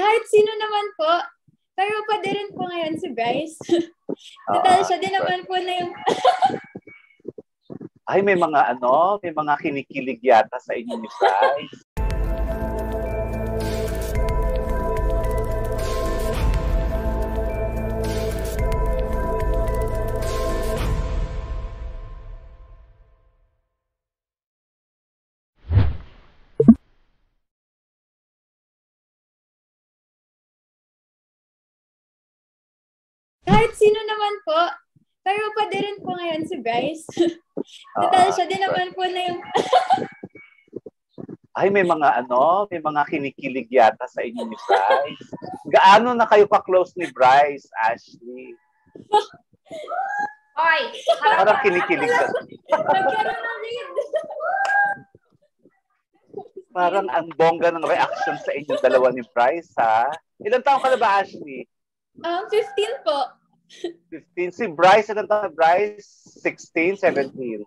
Kahit sino naman po. Pero pwede rin po ngayon si Bryce. Total, siya din naman po na yung... Ay, may mga kinikilig yata sa inyo ni Bryce. Kahit sino naman po. Pero pwede rin po ngayon si Bryce. Total, siya din naman po na yung... Ay, may mga kinikilig yata sa inyo ni Bryce. Gaano na kayo ka-close ni Bryce, Ashley? Oy! Parang kinikilig ka. Nagkaroon ng lead. Parang ang bongga ng reaction sa inyo dalawa ni Bryce, ha? Ilang taon ka na ba, Ashley? 15 po. 15. Si Bryce, ilang taon na Bryce? 16, 17.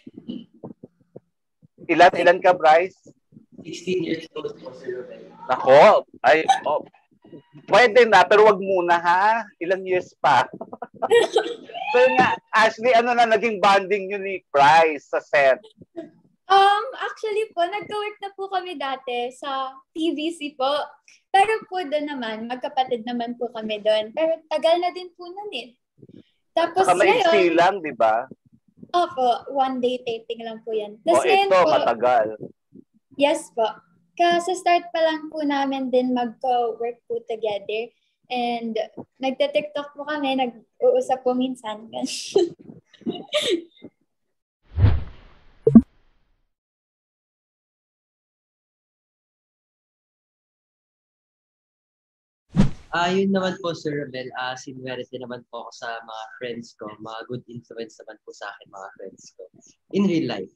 Ilan ka, Bryce? 16 years old po, Sir. Nako, pwede na, pero wag muna, ha? Ilang years pa? So nga, Ashley, ano na naging bonding nyo ni Bryce sa set? Actually po, nagka-work na po kami dati sa TVC po. Pero po doon naman, magkapatid naman po kami doon. Pero tagal na din po nun eh. Tapos maiksi lang, di ba? Opo, one day taping lang po yan. Tapos ito, po, matagal. Yes po. Sa start pa lang po namin din magka-work po together. And nagte-TikTok po kami, nag-uusap po minsan. Yun naman po, Sir Romel, sinuwerte naman po ako sa mga friends ko. Mga good influence naman po sa akin, mga friends ko. In real life.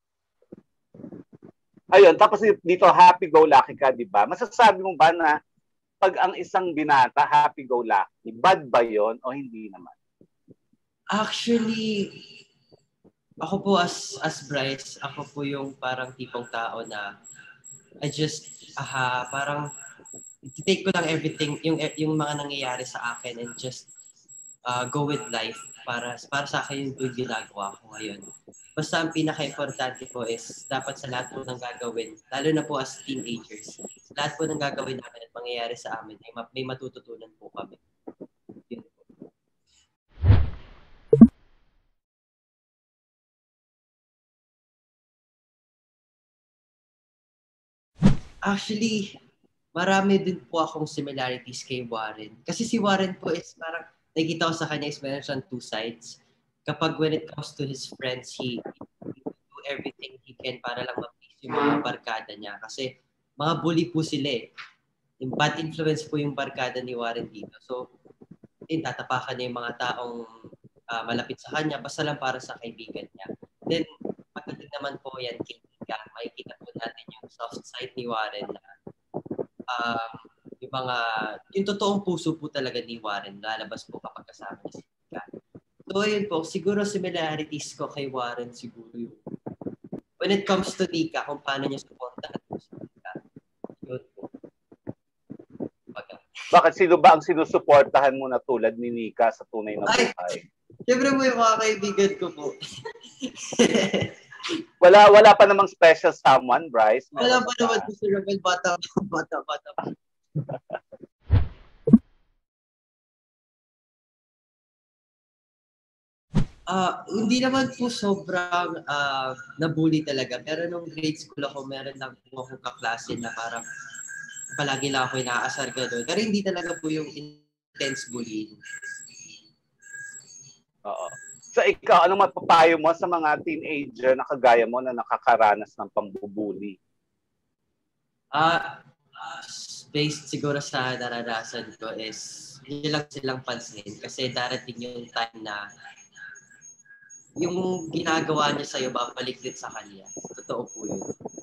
Ayun, tapos dito, happy-go-lucky ka, di ba? Masasabi mo ba na pag ang isang binata, happy-go-lucky, bad ba yon o hindi naman? Actually, ako po as Bryce, ako po yung parang tipong tao na I just, parang take ko lang everything, yung mga nangyayari sa akin and just go with life para sa akin yung ginagawa ko ngayon. Basta ang pinaka-importante po is dapat sa lahat po ng gagawin, lalo na po as teenagers, lahat po ng gagawin namin at mangyayari sa amin ay may matututunan po kami. Yun po. Actually, marami din po akong similarities kay Warren. Kasi si Warren po is parang, nakikita ko sa kanya is meron siyang two sides. Kapag when it comes to his friends, he do everything he can para lang ma-please yung mga barkada niya. Kasi mga bully po sila eh. Yung bad influence po yung barkada ni Warren dito. So, tatapakan niya yung mga taong malapit sa kanya, basta lang para sa kaibigan niya. Then, pagdating naman po yan kay Nika, makikita po natin yung soft side ni Warren na yung totoong puso po talaga ni Warren lalabas po kapag kasama niya si Nika. So, ayun po, siguro similarities ko kay Warren siguro yung when it comes to Nika, kung paano niya supportahan po si Nika. Yun po. Bakit sino ba ang sinusuportahan mo na tulad ni Nika sa tunay na buhay? Siyempre mo yung mga kaibigan ko po. Wala pa namang special someone, Bryce? Wala pa naman po, Sir Romel. Bata. Hindi naman po sobrang nabully talaga. Pero nung grade school ako, meron lang po akong kaklase na parang palagi lang ako inaasar ka doon. Pero hindi talaga po yung intense bullying. Oo. So ikaw, anong mapapayo mo sa mga teenager na kagaya mo na nakakaranas ng pambubuli? Based siguro sa naranasan ko is hindi lang silang pansin kasi darating yung time na yung ginagawa niya sa'yo babalik din sa kanya. Totoo po yun.